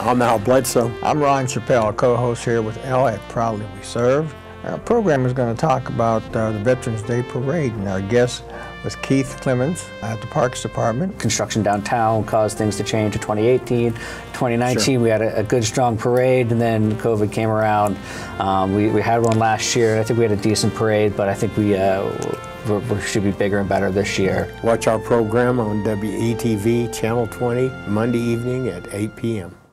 I'm Al Bledsoe. I'm Ron Chappell, co-host here with Al at Proudly We Serve. Our program is going to talk about the Veterans Day Parade, and our guest was Keith Clemens at the Parks Department. Construction downtown caused things to change in 2018. 2019, Sure. We had a good, strong parade, and then COVID came around. We had one last year, and I think we had a decent parade, but I think we should be bigger and better this year. Watch our program on WCTV Channel 20 Monday evening at 8 p.m.